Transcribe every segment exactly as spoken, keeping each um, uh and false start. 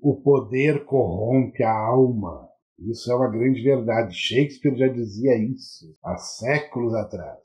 O poder corrompe a alma. Isso é uma grande verdade. Shakespeare já dizia isso há séculos atrás.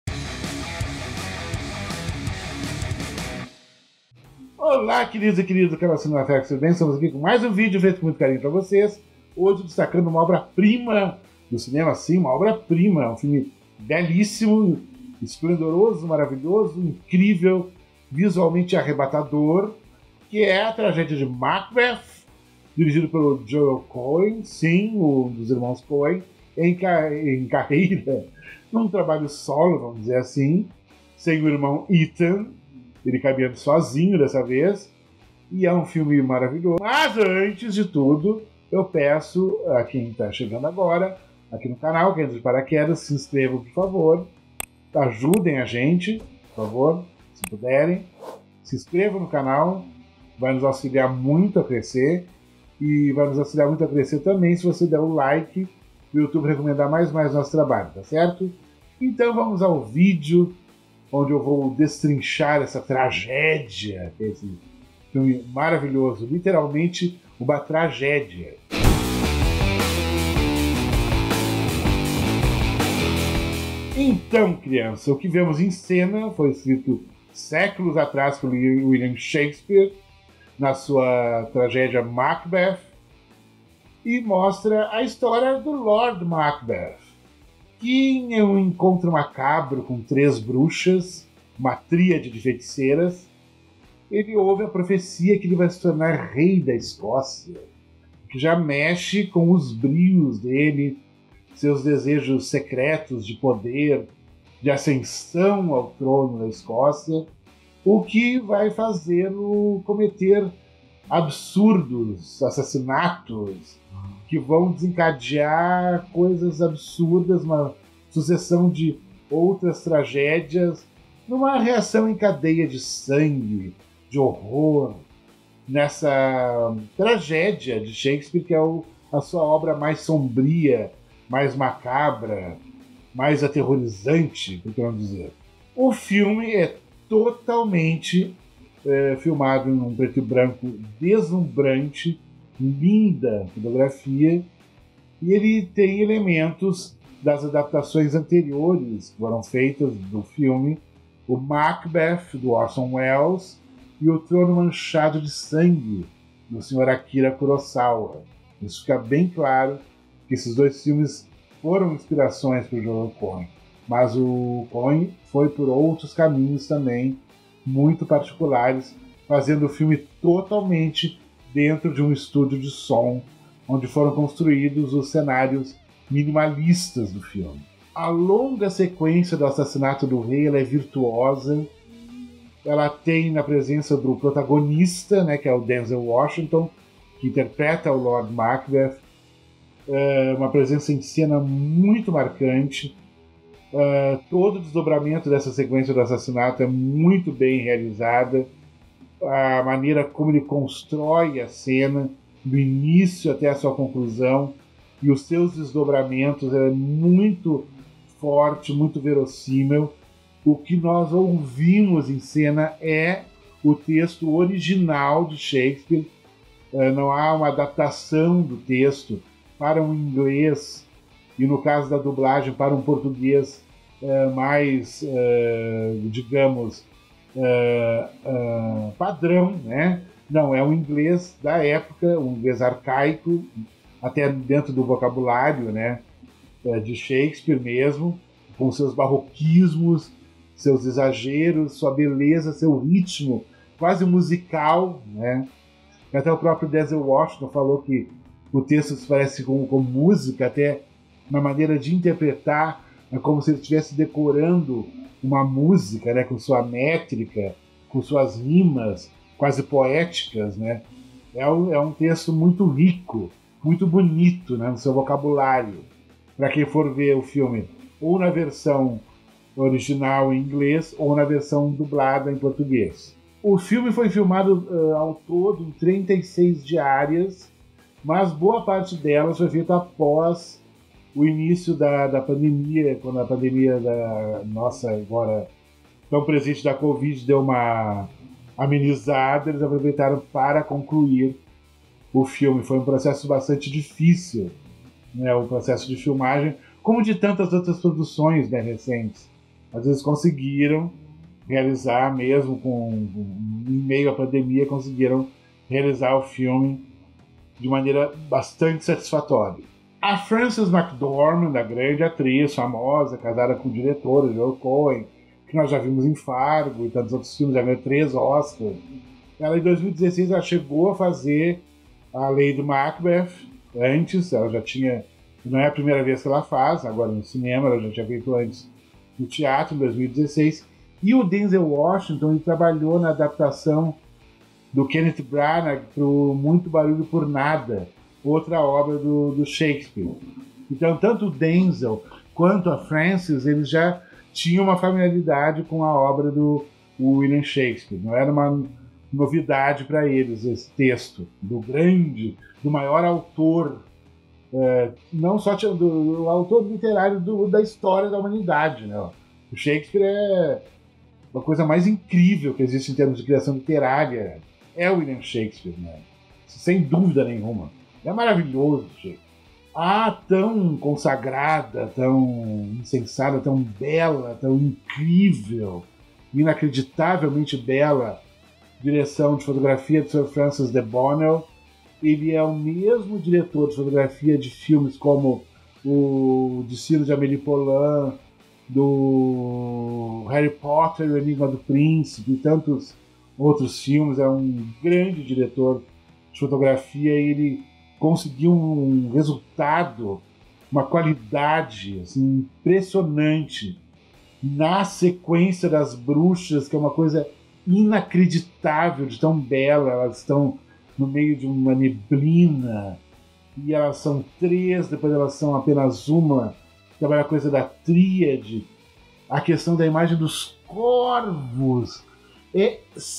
Olá, queridos e queridos do canal Cinemafé, tudo bem? Estamos aqui com mais um vídeo feito com muito carinho para vocês. Hoje destacando uma obra-prima do cinema, sim, uma obra-prima. Um filme belíssimo, esplendoroso, maravilhoso, incrível, visualmente arrebatador, que é a tragédia de Macbeth, dirigido pelo Joel Coen, sim, um dos irmãos Coen, em, ca em carreira, num trabalho solo, vamos dizer assim, sem o irmão Ethan, ele caminhando sozinho dessa vez, e é um filme maravilhoso. Mas antes de tudo, eu peço a quem está chegando agora, aqui no canal, quem é de paraquedas, se inscrevam, por favor, ajudem a gente, por favor, se puderem, se inscrevam no canal, vai nos auxiliar muito a crescer. E vai nos auxiliar muito a crescer também se você der o like e o YouTube recomendar mais e mais nosso trabalho, tá certo? Então vamos ao vídeo onde eu vou destrinchar essa tragédia, esse filme maravilhoso, literalmente uma tragédia. Então, criança, o que vemos em cena foi escrito séculos atrás por William Shakespeare, na sua tragédia Macbeth, e mostra a história do Lord Macbeth, que em um encontro macabro com três bruxas, uma tríade de feiticeiras, ele ouve a profecia que ele vai se tornar rei da Escócia, que já mexe com os brios dele, seus desejos secretos de poder, de ascensão ao trono da Escócia, o que vai fazê-lo cometer absurdos assassinatos que vão desencadear coisas absurdas, uma sucessão de outras tragédias, numa reação em cadeia de sangue, de horror, nessa tragédia de Shakespeare, que é o, a sua obra mais sombria, mais macabra, mais aterrorizante, por que não dizer. O filme é totalmente é, filmado em um preto e branco deslumbrante, linda fotografia, e ele tem elementos das adaptações anteriores que foram feitas do filme, o Macbeth, do Orson Welles, e o Trono Manchado de Sangue, do senhor Akira Kurosawa. Isso fica bem claro que esses dois filmes foram inspirações para o Joel Coen. Mas o Coen foi por outros caminhos também, muito particulares, fazendo o filme totalmente dentro de um estúdio de som, onde foram construídos os cenários minimalistas do filme. A longa sequência do assassinato do rei ela é virtuosa, ela tem na presença do protagonista, né, que é o Denzel Washington, que interpreta o Lord Macbeth, uma presença em cena muito marcante. Uh, todo o desdobramento dessa sequência do assassinato é muito bem realizada. A maneira como ele constrói a cena, do início até a sua conclusão, e os seus desdobramentos é muito forte, muito verossímil. O que nós ouvimos em cena é o texto original de Shakespeare. Uh, não há uma adaptação do texto para um inglês e, no caso da dublagem, para um português é, mais, é, digamos, é, é, padrão, né? Não, é um inglês da época, um inglês arcaico, até dentro do vocabulário, né, de Shakespeare mesmo, com seus barroquismos, seus exageros, sua beleza, seu ritmo quase musical, né? Até o próprio Denzel Washington falou que o texto se parece com, com música, até na maneira de interpretar, é como se ele estivesse decorando uma música, né, com sua métrica, com suas rimas quase poéticas, né? É um, é um texto muito rico, muito bonito, né, no seu vocabulário. Para quem for ver o filme ou na versão original em inglês ou na versão dublada em português. O filme foi filmado uh, ao todo em trinta e seis diárias, mas boa parte delas foi feita após o início da, da pandemia, quando a pandemia da nossa agora tão presente da Covid deu uma amenizada, eles aproveitaram para concluir o filme. Foi um processo bastante difícil, né, o processo de filmagem, como de tantas outras produções, né, recentes. Às vezes conseguiram realizar, mesmo com, em meio à pandemia, conseguiram realizar o filme de maneira bastante satisfatória. A Frances McDormand, a grande atriz, famosa, casada com o diretor Joel Coen, que nós já vimos em Fargo e tantos outros filmes, já ganhou três Oscars. Ela, em dois mil e dezesseis, ela chegou a fazer a Lady Macbeth. Antes, ela já tinha... Não é a primeira vez que ela faz, agora no cinema, ela já tinha feito antes no teatro, em dois mil e dezesseis. E o Denzel Washington, ele trabalhou na adaptação do Kenneth Branagh para o Muito Barulho por Nada, outra obra do, do Shakespeare. Então, tanto o Denzel quanto a Frances, eles já tinham uma familiaridade com a obra do William Shakespeare. Não era uma novidade para eles esse texto do grande, do maior autor, é, não só do, do autor literário do, da história da humanidade, né? O Shakespeare é uma coisa mais incrível que existe em termos de criação literária. É o William Shakespeare, né? Sem dúvida nenhuma. É maravilhoso, Shakespeare. Ah, tão consagrada, tão insensada, tão bela, tão incrível, inacreditavelmente bela direção de fotografia de Sir Francis de Bonnell. Ele é o mesmo diretor de fotografia de filmes como o Destino de Amélie Poulain, do Harry Potter, o Enigma do Príncipe e tantos outros filmes. É um grande diretor de fotografia e ele conseguiu um resultado, uma qualidade assim, impressionante na sequência das bruxas, que é uma coisa inacreditável de tão bela. Elas estão no meio de uma neblina e elas são três, depois elas são apenas uma. Trabalha a coisa da tríade, a questão da imagem dos corvos é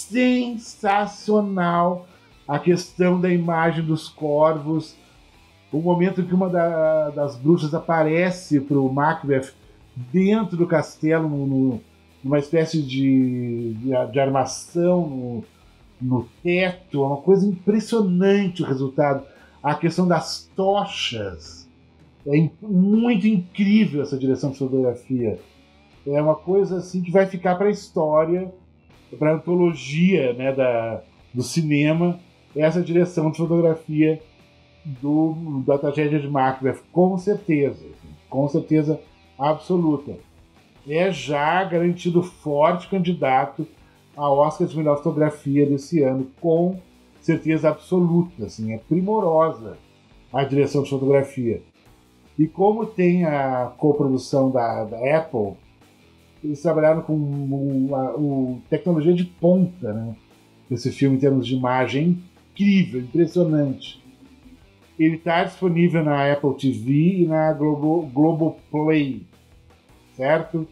sensacional. A questão da imagem dos corvos, o momento em que uma da, das bruxas aparece para o Macbeth dentro do castelo, no, no, numa espécie de, de, de armação no, no teto, é uma coisa impressionante o resultado. A questão das tochas, é muito incrível essa direção de fotografia. É uma coisa assim que vai ficar para a história, para a antologia, né, da, do cinema, essa direção de fotografia do, da tragédia de Macbeth, com certeza, com certeza absoluta. É já garantido forte candidato ao Oscar de melhor fotografia desse ano, com certeza absoluta, assim, é primorosa a direção de fotografia. E como tem a coprodução da, da Apple, eles trabalharam com o, a, o tecnologia de ponta, né? Esse filme, em termos de imagem, incrível, impressionante. Ele está disponível na Apple T V e na Globo, Globoplay, certo?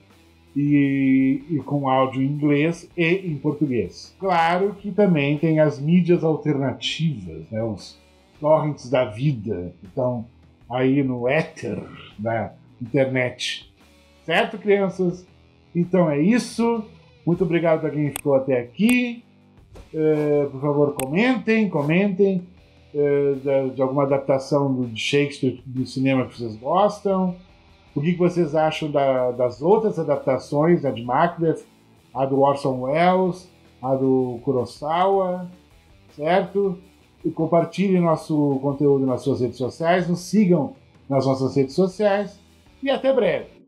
E, e com áudio em inglês e em português. Claro que também tem as mídias alternativas, né? Os torrents da vida, que estão aí no éter da internet. Certo, crianças? Então é isso. Muito obrigado para quem ficou até aqui. Uh, por favor, comentem, comentem uh, de, de alguma adaptação de Shakespeare do cinema que vocês gostam. O que, que vocês acham da, das outras adaptações, a de Macbeth, a do Orson Welles, a do Kurosawa, certo? E compartilhem nosso conteúdo nas suas redes sociais, nos sigam nas nossas redes sociais e até breve.